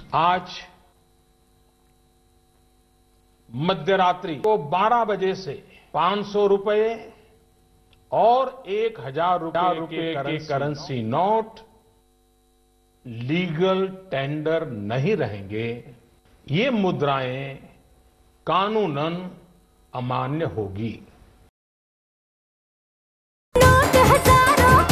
आज मध्यरात्रि को 12 बजे से 500 रुपए और 1000 रुपए के करेंसी नोट लीगल टेंडर नहीं रहेंगे। ये मुद्राएं कानूनन अमान्य होगी। नोट हजारों